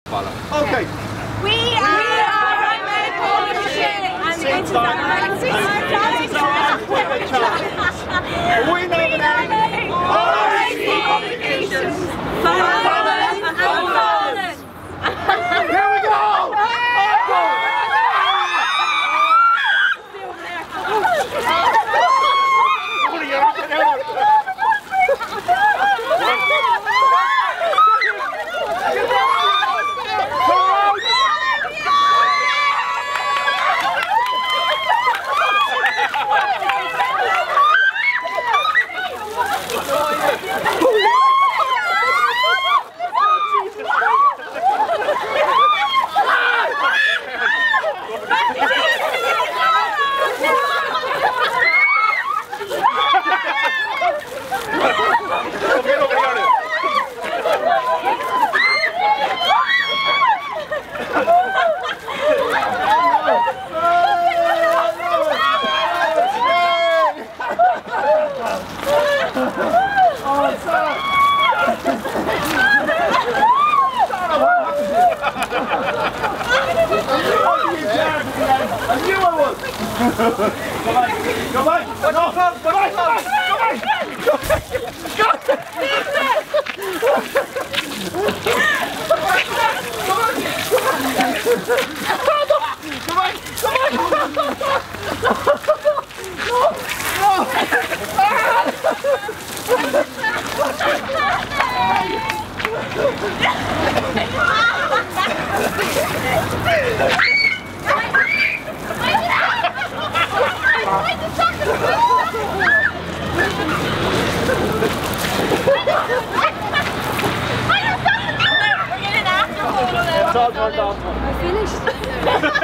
Okay. We are Prim-Ed Publishing and this is our We nominate R.A.C. Publications for Fathers and Fathers. Here we go! Come on! It's all turned off. I finished.